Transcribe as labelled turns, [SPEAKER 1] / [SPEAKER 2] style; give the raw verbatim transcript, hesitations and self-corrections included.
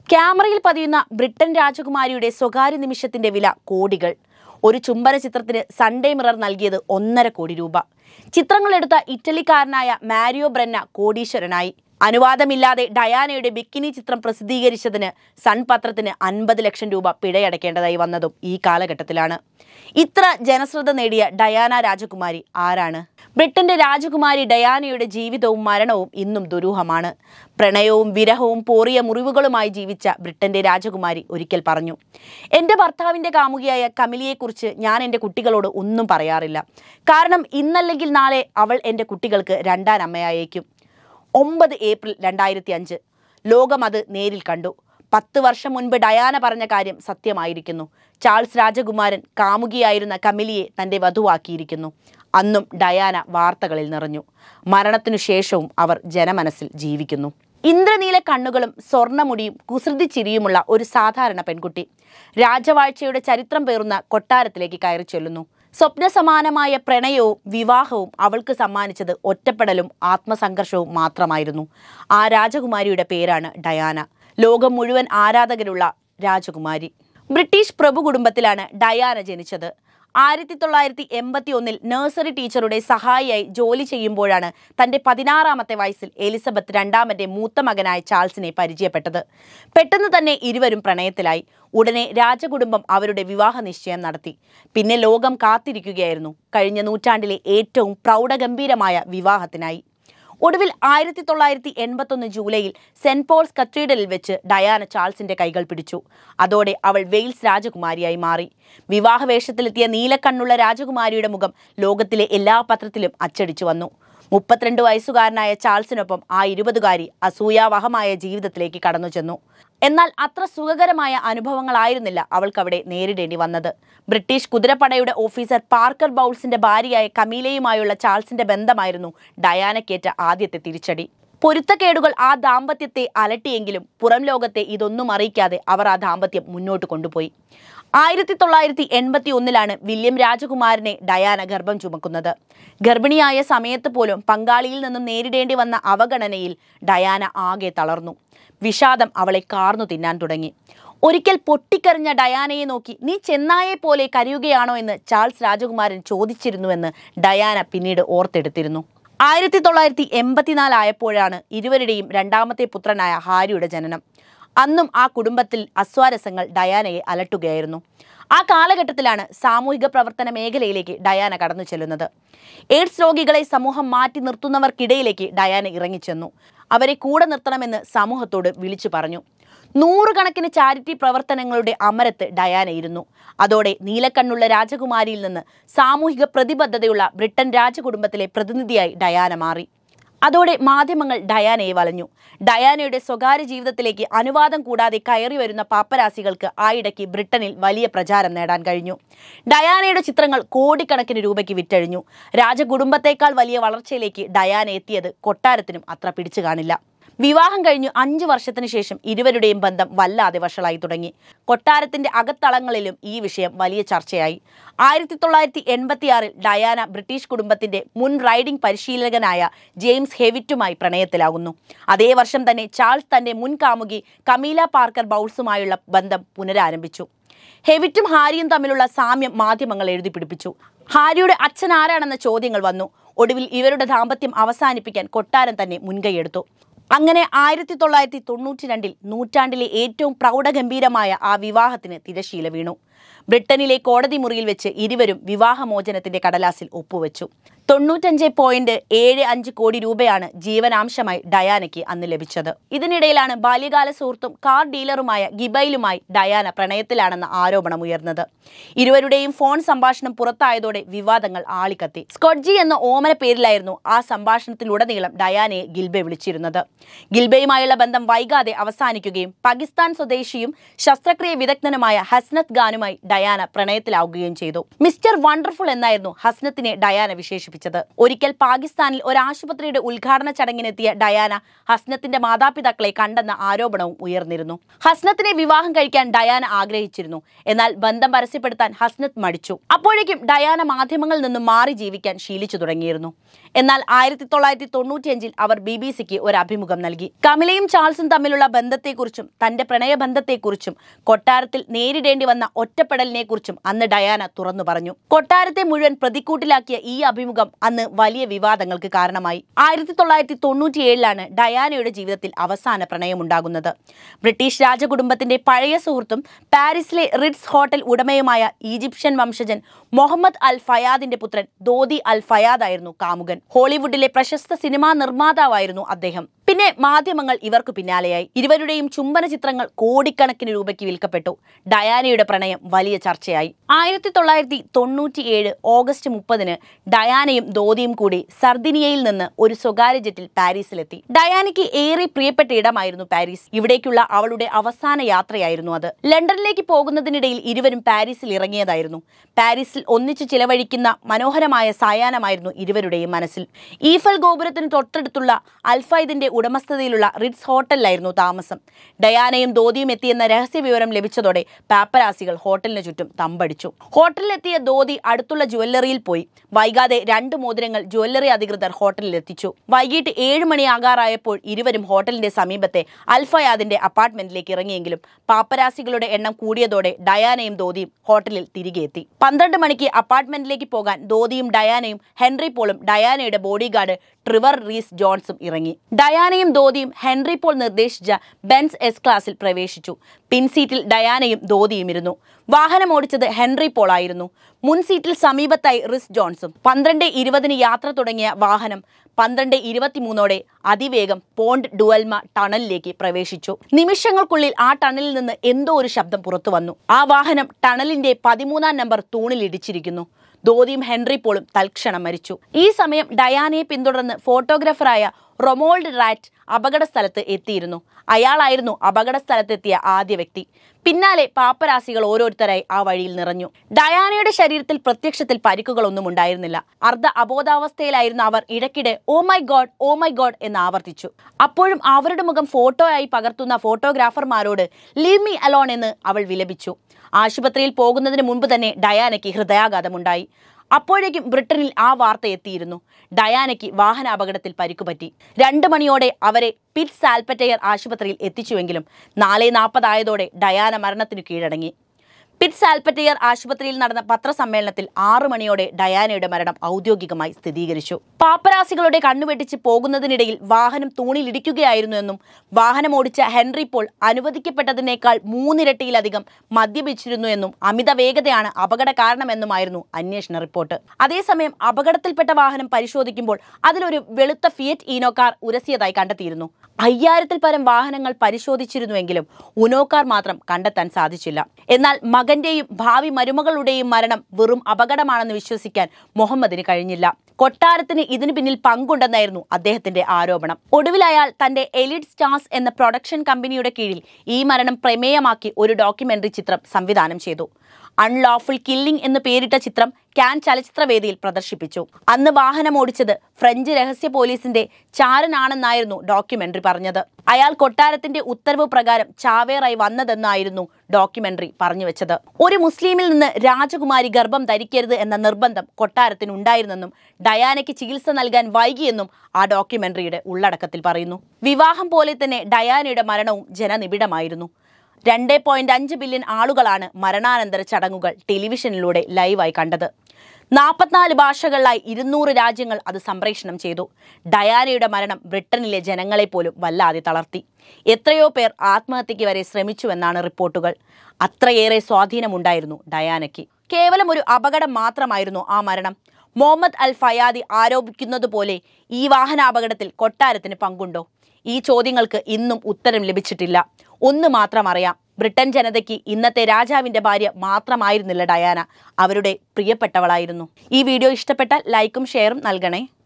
[SPEAKER 1] ക്യാമറയിൽ പതിയുന്ന ബ്രിട്ടൻ രാജകുമാരിയുടെ സ്വകാര്യ നിമിഷത്തിന്റെ വില കോടികൾ. ഒരു ചുംബന ചിത്രത്തിന് സൺഡേ മിറർ നൽകിയത് ഒന്നര കോടി രൂപ. ചിത്രങ്ങളെടുത്ത ഇറ്റലിക്കാരനായ മാരിയോ ബ്രെന്ന കോടീശ്വരനായി. അനുവാദമില്ലാതെ ഡയാനയുടെ ബിക്കിനി ചിത്രം പ്രസിദ്ധീകരിച്ചതിന് സൺ പത്രത്തിന് അൻപത് ലക്ഷം രൂപ പിഴയടക്കേണ്ടതായി വന്നതും ഈ കാലഘട്ടത്തിലാണ്. ഇത്ര ജനശ്രദ്ധ നേടിയ ഡയാന രാജകുമാരി ആരാണ്? ബ്രിട്ടന്റെ രാജകുമാരി ഡയാനയുടെ ജീവിതവും മരണവും ഇന്നും ദുരൂഹമാണ്. പ്രണയവും വിരഹവും പോറിയ മുറിവുകളുമായി ജീവിച്ച ബ്രിട്ടന്റെ രാജകുമാരി ഒരിക്കൽ പറഞ്ഞു, എൻ്റെ ഭർത്താവിൻ്റെ കാമുകിയായ കമിലിയെക്കുറിച്ച് ഞാൻ എൻ്റെ കുട്ടികളോട് ഒന്നും പറയാറില്ല. കാരണം ഇന്നല്ലെങ്കിൽ നാളെ അവൾ എൻ്റെ കുട്ടികൾക്ക് രണ്ടാം അമ്മയായേക്കും. ഒമ്പത് ഏപ്രിൽ രണ്ടായിരത്തി അഞ്ച് ലോകം അത് നേരിൽ കണ്ടു. പത്ത് വർഷം മുൻപ് ഡയാന പറഞ്ഞ കാര്യം സത്യമായിരിക്കുന്നു. ചാൾസ് രാജകുമാരൻ കാമുകിയായിരുന്ന കമിലിയെ തൻ്റെ വധുവാക്കിയിരിക്കുന്നു. അന്നും ഡയാന വാർത്തകളിൽ നിറഞ്ഞു. മരണത്തിനു ശേഷവും അവർ ജനമനസ്സിൽ ജീവിക്കുന്നു. ഇന്ദ്രനീല കണ്ണുകളും സ്വർണ്ണമുടിയും കുസൃതി ചിരിയുമുള്ള ഒരു സാധാരണ പെൺകുട്ടി രാജവാഴ്ചയുടെ ചരിത്രം പേറുന്ന കൊട്ടാരത്തിലേക്ക് കയറി ചെല്ലുന്നു. സ്വപ്നസമാനമായ പ്രണയവും വിവാഹവും അവൾക്ക് സമ്മാനിച്ചത് ഒറ്റപ്പെടലും ആത്മസംഘർഷവും മാത്രമായിരുന്നു. ആ രാജകുമാരിയുടെ പേരാണ് ഡയാന. ലോകം മുഴുവൻ ആരാധകരുള്ള രാജകുമാരി. ബ്രിട്ടീഷ് പ്രഭു കുടുംബത്തിലാണ് ഡയാന ജനിച്ചത്. ആയിരത്തി തൊള്ളായിരത്തി എൺപത്തി ഒന്നിൽ നഴ്സറി ടീച്ചറുടെ സഹായിയായി ജോലി ചെയ്യുമ്പോഴാണ് തൻ്റെ പതിനാറാമത്തെ വയസ്സിൽ എലിസബത്ത് രണ്ടാമൻ്റെ മൂത്ത മകനായ ചാൾസിനെ പരിചയപ്പെട്ടത്. പെട്ടെന്ന് തന്നെ ഇരുവരും പ്രണയത്തിലായി. ഉടനെ രാജകുടുംബം അവരുടെ വിവാഹ നിശ്ചയം നടത്തി. പിന്നെ ലോകം കാത്തിരിക്കുകയായിരുന്നു കഴിഞ്ഞ നൂറ്റാണ്ടിലെ ഏറ്റവും പ്രൗഢഗംഭീരമായ വിവാഹത്തിനായി. ഒടുവിൽ ആയിരത്തി തൊള്ളായിരത്തി എൺപത്തൊന്ന് ജൂലൈയിൽ സെന്റ് പോൾസ് കത്തീഡ്രലിൽ വെച്ച് ഡയാന ചാൾസിന്റെ കൈകൾ പിടിച്ചു. അതോടെ അവൾ വെയിൽസ് രാജകുമാരിയായി മാറി. വിവാഹവേഷത്തിലെത്തിയ നീലക്കണ്ണുള്ള രാജകുമാരിയുടെ മുഖം ലോകത്തിലെ എല്ലാ പത്രത്തിലും അച്ചടിച്ചു വന്നു. മുപ്പത്തിരണ്ട് വയസ്സുകാരനായ ചാൾസിനൊപ്പം ആ ഇരുപതുകാരി അസൂയാവഹമായ ജീവിതത്തിലേക്ക് കടന്നു ചെന്നു. എന്നാൽ അത്ര സുഖകരമായ അനുഭവങ്ങളായിരുന്നില്ല അവൾക്കവിടെ നേരിടേണ്ടി വന്നത്. ബ്രിട്ടീഷ് കുതിരപ്പടയുടെ ഓഫീസർ പാർക്കർ ബൗൾസിന്റെ ഭാര്യയായ കമീലയുമായുള്ള ചാൾസിന്റെ ബന്ധമായിരുന്നു ഡയാനക്കേറ്റ ആദ്യത്തെ തിരിച്ചടി. പൊരുത്തക്കേടുകൾ ആ ദാമ്പത്യത്തെ അലട്ടിയെങ്കിലും പുറം ലോകത്തെ ഇതൊന്നും അറിയിക്കാതെ അവർ ആ ദാമ്പത്യം മുന്നോട്ട് കൊണ്ടുപോയി. ആയിരത്തി തൊള്ളായിരത്തി എൺപത്തി ഒന്നിലാണ് വില്യം രാജകുമാരനെ ഡയാന ഗർഭം ചുമക്കുന്നത്. ഗർഭിണിയായ സമയത്ത് പോലും പങ്കാളിയിൽ നിന്നും നേരിടേണ്ടി വന്ന അവഗണനയിൽ ഡയാന ആകെ തളർന്നു. വിഷാദം അവളെ കാർന്നു തിന്നാൻ തുടങ്ങി. ഒരിക്കൽ പൊട്ടിക്കറിഞ്ഞ ഡയാനയെ നോക്കി നീ ചെന്നായെ പോലെ കരയുകയാണോ എന്ന് ചാൾസ് രാജകുമാരൻ ചോദിച്ചിരുന്നുവെന്ന് ഡയാന പിന്നീട് ഓർത്തെടുത്തിരുന്നു. ആയിരത്തി തൊള്ളായിരത്തി എൺപത്തിനാലായപ്പോഴാണ് ഇരുവരുടെയും രണ്ടാമത്തെ പുത്രനായ ഹാരിയുടെ ജനനം. അന്നും ആ കുടുംബത്തിൽ അസ്വാരസ്യങ്ങൾ ഡയാനയെ അലട്ടുകയായിരുന്നു. ആ കാലഘട്ടത്തിലാണ് സാമൂഹിക പ്രവർത്തന മേഖലയിലേക്ക് ഡയാന കടന്നു ചെല്ലുന്നത്. എയ്ഡ്സ് രോഗികളെ സമൂഹം മാറ്റി നിർത്തുന്നവർക്കിടയിലേക്ക് ഡയാന ഇറങ്ങിച്ചെന്നു. അവരെ കൂടെ നിർത്തണമെന്ന് സമൂഹത്തോട് വിളിച്ചു പറഞ്ഞു. നൂറുകണക്കിന് ചാരിറ്റി പ്രവർത്തനങ്ങളുടെ അമരത്ത് ഡയാനയിരുന്നു. അതോടെ നീലക്കണ്ണുള്ള രാജകുമാരിയിൽ നിന്ന് സാമൂഹിക പ്രതിബദ്ധതയുള്ള ബ്രിട്ടൻ രാജകുടുംബത്തിലെ പ്രതിനിധിയായി ഡയാന മാറി. അതോടെ മാധ്യമങ്ങൾ ഡയാനയെ വലഞ്ഞു. ഡയാനയുടെ സ്വകാര്യ ജീവിതത്തിലേക്ക് അനുവാദം കൂടാതെ കയറി വരുന്ന പാപ്പരാസികൾക്ക് ആയിടയ്ക്ക് ബ്രിട്ടനിൽ വലിയ പ്രചാരം നേടാൻ കഴിഞ്ഞു. ഡയാനയുടെ ചിത്രങ്ങൾ കോടിക്കണക്കിന് രൂപയ്ക്ക് വിറ്റഴിഞ്ഞു. രാജകുടുംബത്തേക്കാൾ വലിയ വളർച്ചയിലേക്ക് ഡയാന എത്തിയത് കൊട്ടാരത്തിനും അത്ര പിടിച്ചു കാണില്ല. വിവാഹം കഴിഞ്ഞു അഞ്ചു വർഷത്തിന് ശേഷം ഇരുവരുടെയും ബന്ധം വല്ലാതെ വഷളായി തുടങ്ങി. കൊട്ടാരത്തിന്റെ അകത്തളങ്ങളിലും ഈ വിഷയം വലിയ ചർച്ചയായി. ആയിരത്തി തൊള്ളായിരത്തി എൺപത്തിയാറിൽ ഡയാന ബ്രിട്ടീഷ് കുടുംബത്തിന്റെ മുൻ റൈഡിംഗ് പരിശീലകനായ ജെയിംസ് ഹെവിറ്റുമായി പ്രണയത്തിലാകുന്നു. അതേ വർഷം തന്നെ ചാൾസ് തന്റെ മുൻ കാമുകി കമീല പാർക്കർ ബൗൾസുമായുള്ള ബന്ധം പുനരാരംഭിച്ചു. ഹെവിറ്റും ഹാരിയും തമ്മിലുള്ള സാമ്യം മാധ്യമങ്ങൾ എഴുതി പിടിപ്പിച്ചു. ഹാരിയുടെ അച്ഛൻ ആരാണെന്ന ചോദ്യങ്ങൾ വന്നു. ഒടുവിൽ ഇവരുടെ ദാമ്പത്യം അവസാനിപ്പിക്കാൻ കൊട്ടാരം തന്നെ മുൻകൈയെടുത്തു. അങ്ങനെ ആയിരത്തി തൊള്ളായിരത്തി തൊണ്ണൂറ്റി രണ്ടിൽ നൂറ്റാണ്ടിലെ ഏറ്റവും പ്രൗഢഗംഭീരമായ ആ വിവാഹത്തിന് തിരശീല വീണു. ബ്രിട്ടനിലെ കോടതി മുറിയിൽ വെച്ച് ഇരുവരും വിവാഹമോചനത്തിന്റെ കടലാസിൽ ഒപ്പുവെച്ചു. തൊണ്ണൂറ്റഞ്ച് പോയിന്റ് ഏഴ് അഞ്ച് കോടി രൂപയാണ് ജീവനാംശമായി ഡയാനയ്ക്ക് അന്ന് ലഭിച്ചത്. ഇതിനിടയിലാണ് ബാല്യകാല സുഹൃത്തും കാർ ഡീലറുമായ ഗിബൈലുമായി ഡയാന പ്രണയത്തിലാണെന്ന ആരോപണം ഉയർന്നത്. ഇരുവരുടെയും ഫോൺ സംഭാഷണം പുറത്തായതോടെ വിവാദങ്ങൾ ആളിക്കത്തി. സ്കോട്ജി എന്ന ഓമന പേരിലായിരുന്നു ആ സംഭാഷണത്തിലുടനീളം ഡയാനയെ ഗിൽബെ വിളിച്ചിരുന്നത്. ഗിൽബെയുമായുള്ള ബന്ധം വൈകാതെ അവസാനിക്കുകയും പാകിസ്ഥാൻ സ്വദേശിയും ശസ്ത്രക്രിയ വിദഗ്ധനുമായ ഹസ്നത്ത് ഖാനുമായി ആളുകളുമായി ഡയാന പ്രണയത്തിലാവുകയും ചെയ്തു. മിസ്റ്റർ വണ്ടർഫുൾ എന്നായിരുന്നു ഹസ്നത്തിനെ ഡയാന വിശേഷിപ്പിച്ചത്. ഒരിക്കൽ പാകിസ്ഥാനിൽ ഒരു ആശുപത്രിയുടെ ഉദ്ഘാടന ചടങ്ങിനെത്തിയ ഡയാന ഹസ്നത്തിന്റെ മാതാപിതാക്കളെ കണ്ടെന്ന ആരോപണവും ഉയർന്നിരുന്നു. ഹസ്നത്തിനെ വിവാഹം കഴിക്കാൻ ഡയാന ആഗ്രഹിച്ചിരുന്നു. എന്നാൽ ബന്ധം പരസ്യപ്പെടുത്താൻ ഹസ്നത്ത് മടിച്ചു. അപ്പോഴേക്കും ഡയാന മാധ്യമങ്ങളിൽ നിന്നും മാറി ജീവിക്കാൻ ശീലിച്ചു തുടങ്ങിയിരുന്നു. എന്നാൽ ആയിരത്തി തൊള്ളായിരത്തി തൊണ്ണൂറ്റിയഞ്ചിൽ അവർ ബി ബി സിക്ക് ഒരു അഭിമുഖം നൽകി. കമിലയും ചാൾസും തമ്മിലുള്ള ബന്ധത്തെക്കുറിച്ചും തന്റെ പ്രണയബന്ധത്തെക്കുറിച്ചും കൊട്ടാരത്തിൽ നേരിടേണ്ടി വന്ന ഒറ്റപ്പെടലിനെക്കുറിച്ചും അന്ന് ഡയാന തുറന്നു പറഞ്ഞു. കൊട്ടാരത്തെ മുഴുവൻ പ്രതിക്കൂട്ടിലാക്കിയ ഈ അഭിമുഖം അന്ന് വലിയ വിവാദങ്ങൾക്ക് കാരണമായി. ആയിരത്തി തൊള്ളായിരത്തി തൊണ്ണൂറ്റിയേഴിലാണ് ഡയാനയുടെ ജീവിതത്തിൽ അവസാന പ്രണയമുണ്ടാകുന്നത്. ബ്രിട്ടീഷ് രാജകുടുംബത്തിന്റെ പഴയ സുഹൃത്തും പാരീസിലെ റിറ്റ്സ് ഹോട്ടൽ ഉടമയുമായ ഈജിപ്ഷ്യൻ വംശജൻ മുഹമ്മദ് അൽ ഫയാദിന്റെ പുത്രൻ ദോദി അൽ ഫയാദ് ആയിരുന്നു കാമുകൻ. ഹോളിവുഡിലെ പ്രശസ്ത സിനിമാ നിർമ്മാതാവായിരുന്നു അദ്ദേഹം. പിന്നെ മാധ്യമങ്ങൾ ഇവർക്ക് പിന്നാലെയായി. ഇരുവരുടെയും ചുംബന ചിത്രങ്ങൾ കോടിക്കണക്കിന് രൂപയ്ക്ക് വിൽക്കപ്പെട്ടു. ഡയാനയുടെ പ്രണയം വലിയ ചർച്ചയായി. ആയിരത്തി തൊള്ളായിരത്തി തൊണ്ണൂറ്റി ഏഴ് ഓഗസ്റ്റ് മുപ്പതിന് ഡയാനയും ദോദിയും കൂടി സർദിനിയയിൽ നിന്ന് ഒരു സ്വകാര്യ ജെറ്റിൽ പാരീസിലെത്തി. ഡയാനയ്ക്ക് ഏറെ പ്രിയപ്പെട്ട ഇടമായിരുന്നു പാരീസ്. ഇവിടേക്കുള്ള അവളുടെ അവസാന യാത്രയായിരുന്നു അത്. ലണ്ടനിലേക്ക് പോകുന്നതിനിടയിൽ ഇരുവരും പാരീസിൽ ഇറങ്ങിയതായിരുന്നു. പാരീസിൽ ഒന്നിച്ചു ചിലവഴിക്കുന്ന മനോഹരമായ സായാഹ്നമായിരുന്നു ഇരുവരുടെയും മനസ്സിൽ. ഈഫൽ ഗോപുരത്തിന് തൊട്ടടുത്തുള്ള അൽഫൈദിന്റെ ഉടമസ്ഥതയിലുള്ള റിറ്റ്സ് ഹോട്ടലിലായിരുന്നു താമസം. ഡയാനയും ദോദിയും എത്തിയെന്ന രഹസ്യ വിവരം ലഭിച്ചതോടെ പാപ്പരാസികൾ ഹോട്ടലിന് ചുറ്റും തമ്പടിച്ചു. ഹോട്ടലിലെത്തിയ ദോദി അടുത്തുള്ള ജുവല്ലറിയിൽ പോയി. വൈകാതെ രണ്ട് മോതിരങ്ങൾ ജുവല്ലറി അധികൃതർ ഹോട്ടലിൽ എത്തിച്ചു. വൈകിട്ട് ഏഴ് മണിയാകാറായപ്പോൾ ഇരുവരും ഹോട്ടലിന്റെ സമീപത്തെ അൽഫയാദിന്റെ അപ്പാർട്ട്മെന്റിലേക്ക് ഇറങ്ങിയെങ്കിലും പാപ്പരാസികളുടെ എണ്ണം കൂടിയതോടെ ഡയാനയും ദോദിയും ഹോട്ടലിൽ തിരികെ എത്തി. പന്ത്രണ്ട് മണിക്ക് അപ്പാർട്ട്മെന്റിലേക്ക് പോകാൻ ദോദിയും ഡയാനയും ഹെൻറി പോളും ഡയാനയുടെ ബോഡിഗാർഡ് ട്രിവർ റീസ് ജോൺസും ഇറങ്ങി. ഡയാനയും ദോദിയും ഹെൻറി പോൾ നിർദ്ദേശിച്ച ബെൻസ് എസ് ക്ലാസിൽ പ്രവേശിച്ചു. പിൻസീറ്റിൽ ഡയാനയും ദോദിയും ഇരുന്നു. വാഹനം ഓടിച്ചത് ഹെൻറി പോൾ ആയിരുന്നു. മുൻസീറ്റിൽ സമീപത്തായി റിസ് ജോൺസും. പന്ത്രണ്ട് ഇരുപതിന് യാത്ര തുടങ്ങിയ വാഹനം പന്ത്രണ്ട് ഇരുപത്തിമൂന്നോടെ അതിവേഗം പോണ്ട് ഡുവൽമ ടണലിലേക്ക് പ്രവേശിച്ചു. നിമിഷങ്ങൾക്കുള്ളിൽ ആ ടണലിൽ നിന്ന് എന്തോ ഒരു ശബ്ദം പുറത്തു വന്നു. ആ വാഹനം ടണലിന്റെ പതിമൂന്നാം നമ്പർ തൂണിൽ ഇടിച്ചിരിക്കുന്നു. ദോദിയും ഹെൻറി പോളും തൽക്ഷണം മരിച്ചു. ഈ സമയം ഡയാനയെ പിന്തുടർന്ന് ഫോട്ടോഗ്രാഫറായ റൊമോൾഡ് റാറ്റ് അപകട സ്ഥലത്ത് എത്തിയിരുന്നു. അയാളായിരുന്നു അപകട സ്ഥലത്തെത്തിയ ആദ്യ വ്യക്തി. പിന്നാലെ പാപ്പരാസികൾ ഓരോരുത്തരായി ആ വഴിയിൽ നിറഞ്ഞു. ഡയാനയുടെ ശരീരത്തിൽ പ്രത്യക്ഷത്തിൽ പരിക്കുകളൊന്നും ഉണ്ടായിരുന്നില്ല. അർദ്ധ അബോധാവസ്ഥയിലായിരുന്ന അവർ ഇടയ്ക്കിടെ oh my god oh my god എന്ന് ആവർത്തിച്ചു. അപ്പോഴും അവരുടെ മുഖം ഫോട്ടോയായി പകർത്തുന്ന ഫോട്ടോഗ്രാഫർമാരോട് ലീവ് മീ അലോൺ എന്ന് അവൾ വിലപിച്ചു. ആശുപത്രിയിൽ പോകുന്നതിന് മുൻപ് തന്നെ ഡയാനയ്ക്ക് ഹൃദയാഘാതമുണ്ടായി. അപ്പോഴേക്കും ബ്രിട്ടനിൽ ആ വാർത്ത എത്തിയിരുന്നു. ഡയാനയ്ക്ക് വാഹനാപകടത്തിൽ പരിക്കുപറ്റി. രണ്ട് മണിയോടെ അവരെ പിറ്റ് സാൽപ്പറ്റയർ ആശുപത്രിയിൽ എത്തിച്ചുവെങ്കിലും നാല് നാൽപ്പതായതോടെ ഡയാന മരണത്തിനു കീഴടങ്ങി. പിറ്റ് സാൽപ്പറ്റയർ ആശുപത്രിയിൽ നടന്ന പത്രസമ്മേളനത്തിൽ ആറു മണിയോടെ ഡയാനയുടെ മരണം ഔദ്യോഗികമായി സ്ഥിരീകരിച്ചു. പാപ്പരാസികളുടെ കണ്ണുവെട്ടിച്ച് പോകുന്നതിനിടയിൽ വാഹനം തൂണിലിടിക്കുകയായിരുന്നു എന്നും വാഹനം ഓടിച്ച ഹെൻറി പോൾ അനുവദിക്കപ്പെട്ടതിനേക്കാൾ മൂന്നിരട്ടിയിലധികം മദ്യപിച്ചിരുന്നു എന്നും അമിത വേഗതയാണ് അപകട കാരണമെന്നുമായിരുന്നു അന്വേഷണ റിപ്പോർട്ട്. അതേസമയം അപകടത്തിൽപ്പെട്ട വാഹനം പരിശോധിക്കുമ്പോൾ അതിലൊരു വെളുത്ത ഫിയറ്റ് ഈനോ കാർ ഉരസിയതായി കണ്ടെത്തിയിരുന്നു. അയ്യായിരത്തിൽ പരം വാഹനങ്ങൾ പരിശോധിച്ചിരുന്നുവെങ്കിലും ഉനോ കാർ മാത്രം കണ്ടെത്താൻ സാധിച്ചില്ല. എന്നാൽ മകന്റെയും ഭാവി മരുമകളുടെയും മരണം വെറും അപകടമാണെന്ന് വിശ്വസിക്കാൻ മുഹമ്മദിന് കഴിഞ്ഞില്ല. കൊട്ടാരത്തിന് ഇതിനു പിന്നിൽ പങ്കുണ്ടെന്നായിരുന്നു അദ്ദേഹത്തിന്റെ ആരോപണം. ഒടുവിൽ അയാൾ തന്റെ എലിറ്റ് സ്റ്റാർസ് എന്ന പ്രൊഡക്ഷൻ കമ്പനിയുടെ കീഴിൽ ഈ മരണം പ്രമേയമാക്കി ഒരു ഡോക്യുമെന്ററി ചിത്രം സംവിധാനം ചെയ്തു. അൺലോഫുൾ കില്ലിംഗ് എന്ന് പേരിട്ട ചിത്രം കാൻ ചലച്ചിത്രവേദിയിൽ പ്രദർശിപ്പിച്ചു. അന്ന് വാഹനം ഓടിച്ചത് ഫ്രഞ്ച് രഹസ്യ പോലീസിന്റെ ചാരനാണെന്നായിരുന്നു ഡോക്യുമെന്ററി പറഞ്ഞത്. അയാൾ കൊട്ടാരത്തിന്റെ ഉത്തരവ് പ്രകാരം ചാവേറായി വന്നതെന്നായിരുന്നു ഡോക്യുമെന്ററി പറഞ്ഞുവെച്ചത്. ഒരു മുസ്ലിമിൽ നിന്ന് രാജകുമാരി ഗർഭം ധരിക്കരുത് എന്ന നിർബന്ധം കൊട്ടാരത്തിനുണ്ടായിരുന്നെന്നും ഡയാനയ്ക്ക് ചികിത്സ നൽകാൻ വൈകിയെന്നും ആ ഡോക്യുമെന്ററിയുടെ ഉള്ളടക്കത്തിൽ പറയുന്നു. വിവാഹം പോലെ തന്നെ ഡയാനയുടെ മരണവും ജനനിബിഡമായിരുന്നു. രണ്ട് പോയിന്റ് അഞ്ച് ബില്യൺ ആളുകളാണ് മരണാനന്തര ചടങ്ങുകൾ ടെലിവിഷനിലൂടെ ലൈവായി കണ്ടത്. നാൽപ്പത്തിനാല് ഭാഷകളിലായി ഇരുന്നൂറ് രാജ്യങ്ങൾ അത് സംപ്രേഷണം ചെയ്തു. ഡയാനയുടെ മരണം ബ്രിട്ടനിലെ ജനങ്ങളെ പോലും വല്ലാതെ തളർത്തി. എത്രയോ പേർ ആത്മഹത്യയ്ക്ക് വരെ ശ്രമിച്ചുവെന്നാണ് റിപ്പോർട്ടുകൾ. അത്രയേറെ സ്വാധീനമുണ്ടായിരുന്നു ഡയാനയ്ക്ക്. കേവലം ഒരു അപകടം മാത്രമായിരുന്നു ആ മരണം. മുഹമ്മദ് അൽ ഫയാദി ആരോപിക്കുന്നതുപോലെ ഈ വാഹനാപകടത്തിൽ കൊട്ടാരത്തിന് പങ്കുണ്ടോ? ഈ ചോദ്യങ്ങൾക്ക് ഇന്നും ഉത്തരം ലഭിച്ചിട്ടില്ല. ഒന്ന് മാത്രം അറിയാം, ബ്രിട്ടൻ ജനതയ്ക്ക് ഇന്നത്തെ രാജാവിൻ്റെ ഭാര്യ മാത്രമായിരുന്നില്ല ഡയാന, അവരുടെ പ്രിയപ്പെട്ടവളായിരുന്നു. ഈ വീഡിയോ ഇഷ്ടപ്പെട്ടാൽ ലൈക്കും ഷെയറും നൽകണേ.